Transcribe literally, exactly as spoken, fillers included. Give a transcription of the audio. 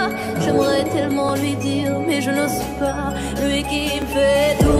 J'aimerais tellement lui dire, mais je n'ose pas. Lui qui me fait tout.